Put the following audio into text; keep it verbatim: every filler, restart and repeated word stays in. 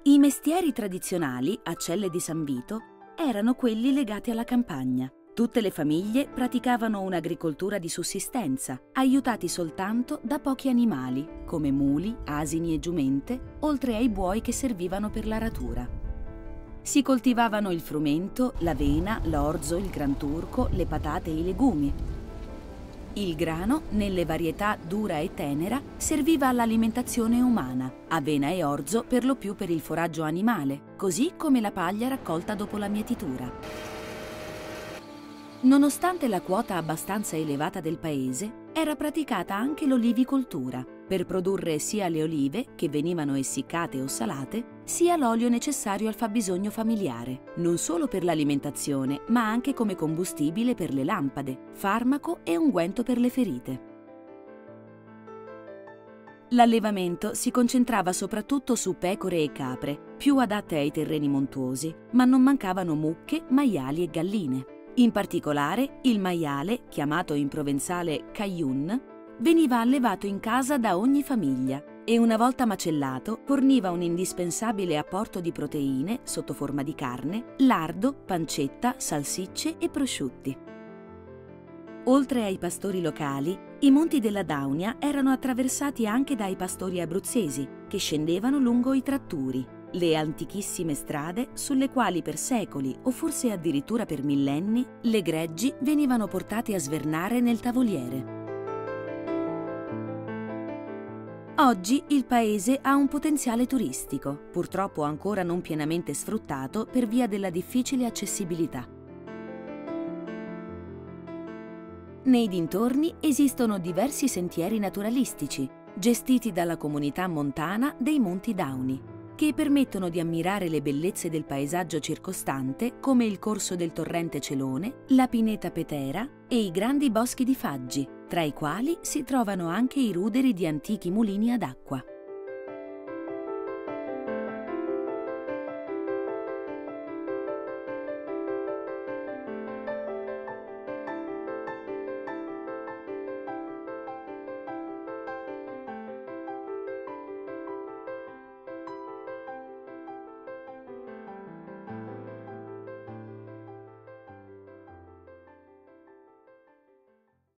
I mestieri tradizionali a Celle di San Vito erano quelli legati alla campagna. Tutte le famiglie praticavano un'agricoltura di sussistenza, aiutati soltanto da pochi animali, come muli, asini e giumente, oltre ai buoi che servivano per l'aratura. Si coltivavano il frumento, l'avena, l'orzo, il granturco, le patate e i legumi. Il grano, nelle varietà dura e tenera, serviva all'alimentazione umana, avena e orzo per lo più per il foraggio animale, così come la paglia raccolta dopo la mietitura. Nonostante la quota abbastanza elevata del paese, era praticata anche l'olivicoltura, per produrre sia le olive, che venivano essiccate o salate, sia l'olio necessario al fabbisogno familiare, non solo per l'alimentazione, ma anche come combustibile per le lampade, farmaco e unguento per le ferite. L'allevamento si concentrava soprattutto su pecore e capre, più adatte ai terreni montuosi, ma non mancavano mucche, maiali e galline. In particolare, il maiale, chiamato in provenzale caillun, veniva allevato in casa da ogni famiglia e una volta macellato forniva un indispensabile apporto di proteine sotto forma di carne, lardo, pancetta, salsicce e prosciutti. Oltre ai pastori locali, i monti della Daunia erano attraversati anche dai pastori abruzzesi che scendevano lungo i tratturi, le antichissime strade sulle quali per secoli o forse addirittura per millenni le greggi venivano portate a svernare nel tavoliere. Oggi il paese ha un potenziale turistico, purtroppo ancora non pienamente sfruttato per via della difficile accessibilità. Nei dintorni esistono diversi sentieri naturalistici, gestiti dalla comunità montana dei Monti Dauni, che permettono di ammirare le bellezze del paesaggio circostante come il corso del torrente Celone, la pineta Petera e i grandi boschi di faggi, tra i quali si trovano anche i ruderi di antichi mulini ad acqua.